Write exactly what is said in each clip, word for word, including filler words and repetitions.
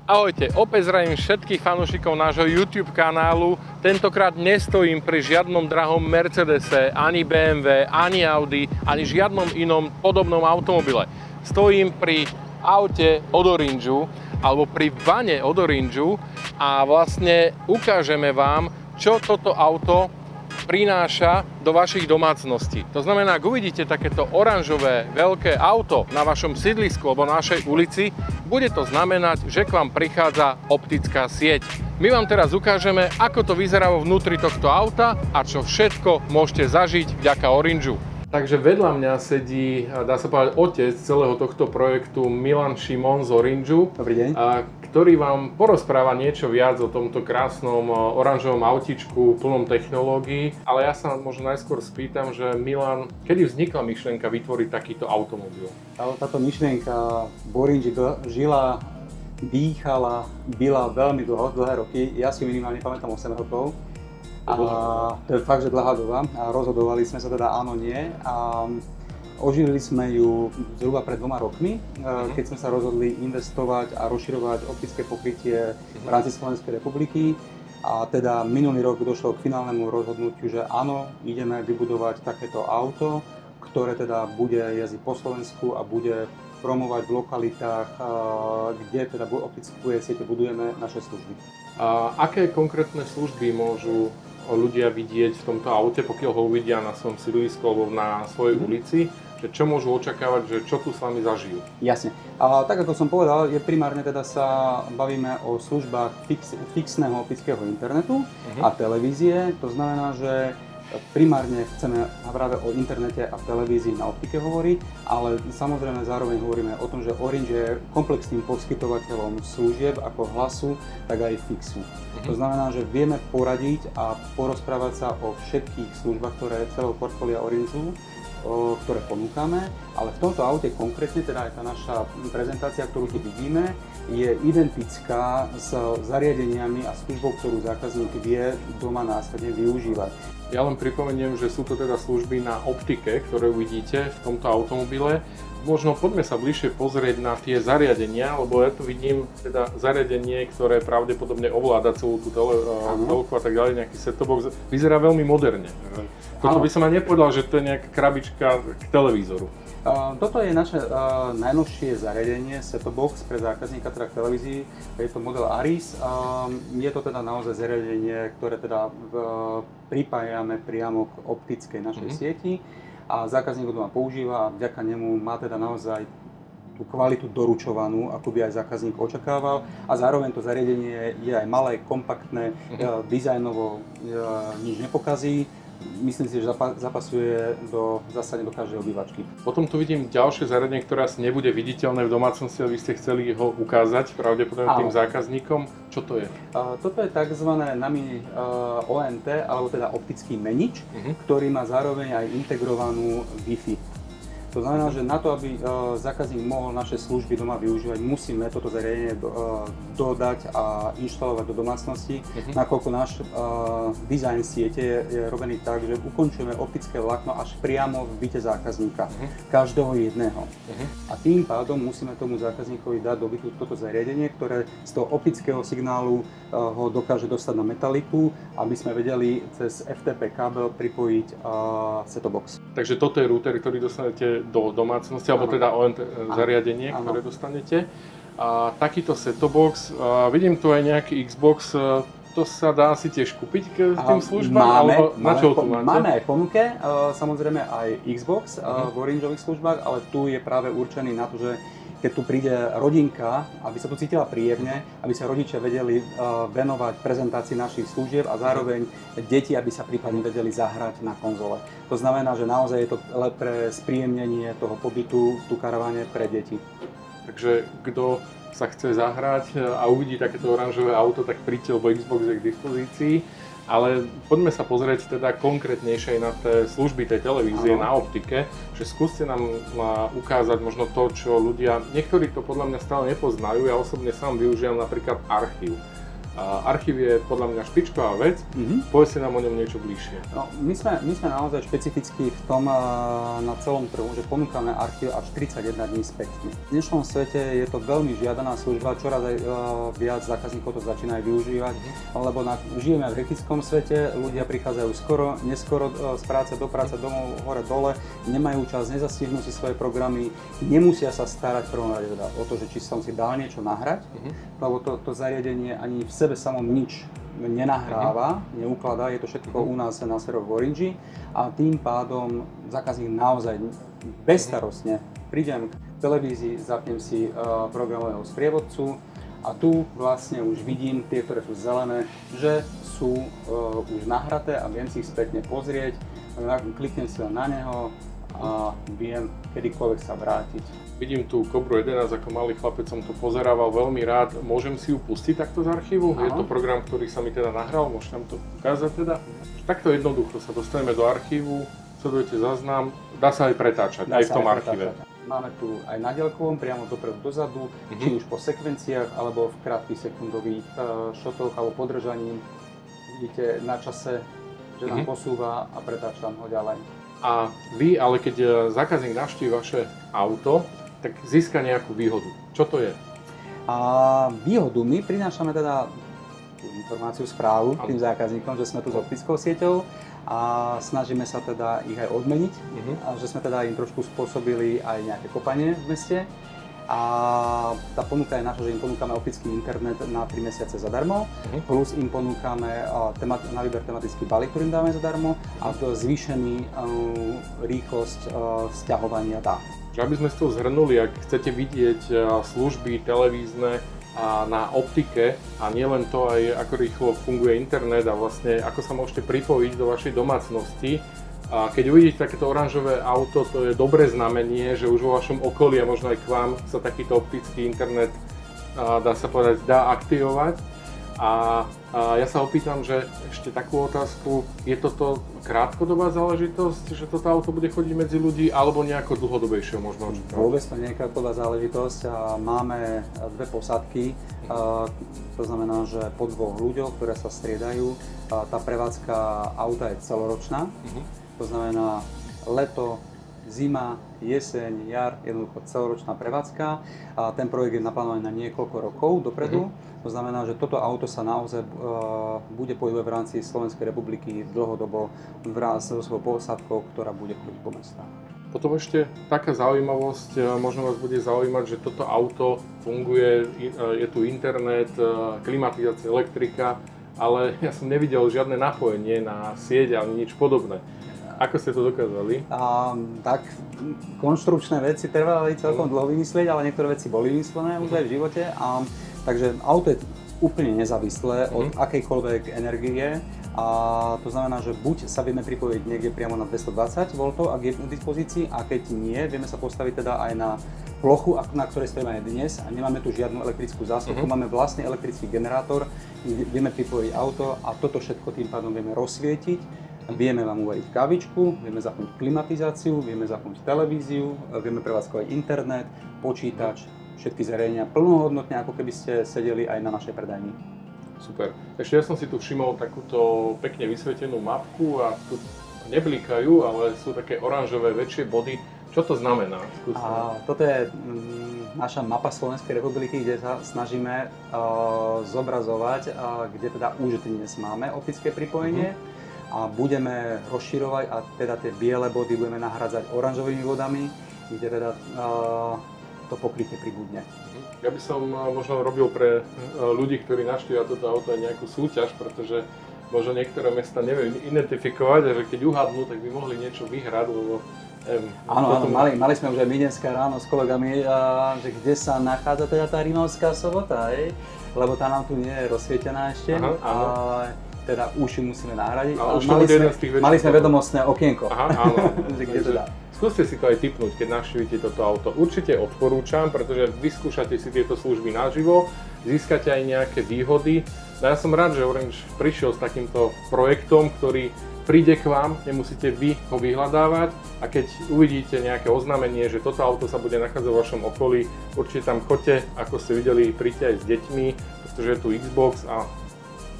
Ahojte, opäť zdravím všetkých fanúšikov nášho YouTube kanálu. Tentokrát nestojím pri žiadnom drahom Mercedese, ani bé em vé, ani Audi, ani žiadnom inom podobnom automobile. Stojím pri aute od Orangeu, alebo pri vane od Orangeu a vlastne ukážeme vám, čo toto auto prináša do vašich domácností. To znamená, ak uvidíte takéto oranžové veľké auto na vašom sídlisku alebo na vašej ulici, bude to znamenať, že k vám prichádza optická sieť. My vám teraz ukážeme, ako to vyzerá vo vnútri tohto auta a čo všetko môžete zažiť vďaka Orangeu. Takže vedľa mňa sedí, dá sa povedať, otec celého tohto projektu Milan Šimon z Orangeu. Dobrý deň. Ktorý vám porozpráva niečo viac o tomto krásnom oranžovom autičku plnom technológií. Ale ja sa možno najskôr spýtam, že Milan, kedy vznikla myšlienka vytvoriť takýto automobil? Táto myšlienka v Orangeu žila, dýchala, byla veľmi dlho, dlhé roky. Ja si minimálne pamätám osem rokov. A to je fakt, že dlhá doba. A rozhodovali sme sa teda áno, nie. A oživili sme ju zhruba pred dvoma rokmi, uh-huh. keď sme sa rozhodli investovať a rozširovať optické pokrytie v rámci Slovenskej republiky. A teda minulý rok došlo k finálnemu rozhodnutiu, že áno, ideme vybudovať takéto auto, ktoré teda bude jazdiť po Slovensku a bude promovať v lokalitách, kde teda optické siete budujeme naše služby. A aké konkrétne služby môžu ľudia vidieť v tomto aute, pokiaľ ho uvidia na svojom sídlisku alebo na svojej mm. ulici, že čo môžu očakávať, že čo tu s vami zažijú? Jasne. A tak ako som povedal, je primárne teda sa bavíme o službách fix, fixného optického internetu mm-hmm. a televízie. To znamená, že primárne chceme práve o internete a televízii na optike hovoriť, ale samozrejme zároveň hovoríme o tom, že Orangeu je komplexným poskytovateľom služieb ako hlasu, tak aj fixu. Mm-hmm. To znamená, že vieme poradiť a porozprávať sa o všetkých službách, ktoré celého portfólia Orangeu, ktoré ponúkame, ale v tomto aute konkrétne, teda aj tá naša prezentácia, ktorú tu vidíme, je identická s zariadeniami a službou, ktorú zákazník vie doma následne využívať. Ja len pripomeniem, že sú to teda služby na optike, ktoré uvidíte v tomto automobile. Možno poďme sa bližšie pozrieť na tie zariadenia, lebo ja tu vidím teda zariadenie, ktoré pravdepodobne ovláda celú tú tele, telku a tak ďalej, nejaký set-top box. Vyzerá veľmi moderne. Toto by som aj nepovedal, že to je nejaká krabička k televízoru. Uh, toto je naše uh, najnovšie zariadenie set-top box pre zákazníka, teda k televízii. Je to model Aris. Uh, je to teda naozaj zariadenie, ktoré teda uh, pripájame priamo k optickej našej mm-hmm. sieti. A zákazník ho doma používa a vďaka nemu má teda naozaj tú kvalitu doručovanú, ako by aj zákazník očakával. A zároveň to zariadenie je aj malé, kompaktné, mm-hmm. dizajnovo nič nepokazí. Myslím si, že zapasuje do, zásade do každej obývačky. Potom tu vidím ďalšie zariadenie, ktoré asi nebude viditeľné v domácnosti, ale vy ste chceli ho ukázať pravdepodobne tým zákazníkom. Čo to je? Uh, toto je tzv. Nami uh, ó en té, alebo teda optický menič, uh-huh. ktorý má zároveň aj integrovanú Wi-Fi. To znamená, že na to, aby uh, zákazník mohol naše služby doma využívať, musíme toto zariadenie do, uh, dodať a inštalovať do domácnosti, uh-huh. nakoľko náš uh, dizajn siete je, je robený tak, že ukončujeme optické vlákno až priamo v byte zákazníka, uh-huh. každého jedného. Uh-huh. A tým pádom musíme tomu zákazníkovi dať do bytu toto zariadenie, ktoré z toho optického signálu uh, ho dokáže dostať na metaliku, aby sme vedeli cez ef té pé kábel pripojiť uh, set-top box. Takže toto je router, ktorý dostanete do domácnosti, alebo teda ó en té zariadenie, ano. Ktoré dostanete. A takýto set-top box, a vidím tu aj nejaký Xbox, to sa dá asi tiež kúpiť k tým službám? Máme, alebo na čo máme, tu máte? Máme aj ponuke, samozrejme aj Xbox uh-huh. v Orangeových službách, ale tu je práve určený na to, že keď tu príde rodinka, aby sa tu cítila príjemne, aby sa rodičia vedeli uh, venovať prezentácii našich služieb a zároveň deti, aby sa prípadne vedeli zahrať na konzole. To znamená, že naozaj je to pre spríjemnenie toho pobytu v tú karaváne pre deti. Takže kto sa chce zahrať a uvidí takéto oranžové auto, tak príďte, lebo Xbox je k dispozícii. Ale poďme sa pozrieť teda konkrétnejšie na tie služby tej televízie, ano. Na optike, že skúste nám ukázať možno to, čo ľudia, niektorí to podľa mňa stále nepoznajú, ja osobne sám využívam napríklad archív. A archív je podľa mňa špičková vec, mm-hmm. Povedzte nám o ňom niečo bližšie. No, my, sme, my sme naozaj špecifickí v tom na celom trhu, že ponúkame archív až tridsaťjeden dní spätne. V dnešnom svete je to veľmi žiadaná služba, čoraz aj viac zákazníkov to začína aj využívať, mm-hmm. lebo na, žijeme v hektickom svete, ľudia prichádzajú skoro, neskoro z práce do práce, domov, hore, dole, nemajú čas, nezastihnú si svoje programy, nemusia sa starať prvom rade teda o to, že či som si dal niečo nahrať, mm-hmm. lebo to, to zariadenie ani v sebe samom nič nenahráva, mm-hmm. neukladá, je to všetko mm-hmm. u nás na serveroch v Orange a tým pádom zákazník naozaj bezstarostne prídem k televízii, zapnem si uh, programového sprievodcu a tu vlastne už vidím tie, ktoré sú zelené, že sú uh, už nahraté a viem si ich spätne pozrieť, kliknem si na neho a viem kedykoľvek sa vrátiť. Vidím tu Cobru jedenásť, ako malý chlapec som to pozerával veľmi rád. Môžem si ju pustiť takto z archívu? Aha. Je to program, ktorý sa mi teda nahral, môžete nám to ukázať teda? Takto jednoducho sa dostaneme do archívu, sledujete záznam, dá sa aj pretáčať, dá aj v tom archíve. Pretáčať. Máme tu aj na diaľkovom, priamo dopredu dozadu, uh-huh. či už po sekvenciách, alebo v krátkych sekundových uh, šotoch alebo podržaní. Vidíte na čase, že nám uh-huh. posúva a pretáčam ho ďalej. A vy, ale keď zákazník navštíví vaše auto, tak získa nejakú výhodu. Čo to je? A výhodu my prinášame teda tú informáciu, správu ano. Tým zákazníkom, že sme tu s optickou sieťou a snažíme sa teda ich aj odmeniť, uh-huh. a že sme teda im trošku spôsobili aj nejaké kopanie v meste. A tá ponuka je naša, že im ponúkame optický internet na tri mesiace zadarmo, uh-huh. plus im ponúkame uh, temat- na výber tematický balík, ktorý im dáme zadarmo a zvýšený uh, rýchlosť uh, sťahovania dát. Aby sme si to zhrnuli, ak chcete vidieť uh, služby televízne uh, na optike a nielen to, aj ako rýchlo funguje internet a vlastne ako sa môžete pripojiť do vašej domácnosti, a keď uvidíte takéto oranžové auto, to je dobré znamenie, že už vo vašom okolí a možno aj k vám sa takýto optický internet, dá sa povedať, dá aktivovať. A, a ja sa opýtam, že ešte takú otázku, je toto krátkodobá záležitosť, že toto auto bude chodiť medzi ľudí, alebo nejako dlhodobejšie možno očakávať? Vôbec to nie je krátkodobá záležitosť. Máme dve posádky, to znamená, že po dvoch ľuďoch, ktoré sa striedajú, tá prevádzka auta je celoročná. Uh-huh. To znamená leto, zima, jeseň, jar, jednoducho celoročná prevádzka. A ten projekt je naplánovaný na niekoľko rokov dopredu. Uh-huh. To znamená, že toto auto sa naozaj uh, bude pohybovať v rámci Slovenskej republiky dlhodobo v rámci so svojou posádkou, ktorá bude chodiť po mestách. Potom ešte taká zaujímavosť, možno vás bude zaujímať, že toto auto funguje, je tu internet, klimatizácia, elektrika, ale ja som nevidel žiadne napojenie na sieť ani nič podobné. Ako ste to dokázali? A, tak, konštrukčné veci trvali celkom dlho vymyslieť, ale niektoré veci boli vymyslené už aj v živote. A, takže auto je úplne nezávislé mm-hmm. od akejkoľvek energie. A to znamená, že buď sa vieme pripojiť niekde priamo na dvestodvadsať voltov, ak je k dispozícii, a keď nie, vieme sa postaviť teda aj na plochu, na ktorej stojíme aj dnes a nemáme tu žiadnu elektrickú zásobku, mm-hmm. máme vlastný elektrický generátor, vieme pripojiť auto a toto všetko tým pádom vieme rozsvietiť. Vieme vám uvariť kávičku, vieme zapnúť klimatizáciu, vieme zapnúť televíziu, vieme prevádzkovať internet, počítač, všetky zariadenia plnohodnotne, ako keby ste sedeli aj na našej predajni. Super. Ešte ja som si tu všimol takúto pekne vysvetenú mapku a tu neblikajú, ale sú také oranžové väčšie body. Čo to znamená? A toto je mm, naša mapa Slovenskej republiky, kde sa snažíme uh, zobrazovať, uh, kde teda už dnes máme optické pripojenie. Uh-huh. A budeme rozširovať a teda tie biele body budeme nahradzať oranžovými bodami, kde teda uh, to pokrytie pribudne. Ja by som možno robil pre ľudí, ktorí navštívia toto auto aj nejakú súťaž, pretože možno niektoré mesta nevejú identifikovať a že keď uhadnú, tak by mohli niečo vyhrať, lebo neviem. Áno, áno, mali, mali sme už aj my dneska ráno s kolegami, uh, že kde sa nachádza teda tá Rimavská Sobota, hej? Lebo tá nám tu nie je rozsvietená ešte. Aha, a teda už ju musíme nahradiť. Ale už mali, sme, mali sme toho. vedomostné okienko. Aha, áno. že kde teda. Skúste si to aj tipnúť, keď navštívite toto auto. Určite odporúčam, pretože vyskúšate si tieto služby naživo, získate aj nejaké výhody. No ja som rád, že Orange prišiel s takýmto projektom, ktorý príde k vám, nemusíte vy ho vyhľadávať a keď uvidíte nejaké oznámenie, že toto auto sa bude nachádzať v vašom okolí, určite tam choďte, ako ste videli, príďte aj s deťmi, pretože je tu Xbox a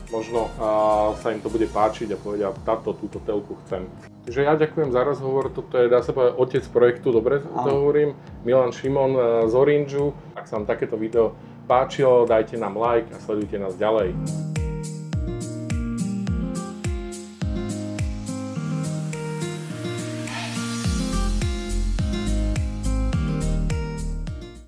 možno sa im to bude páčiť a povedia, táto, túto telku chcem. Takže ja ďakujem za rozhovor, toto je, dá sa povedať, otec projektu, dobre to hovorím, Milan Šimon z Orangeu. Ak sa vám takéto video páčilo, dajte nám like a sledujte nás ďalej.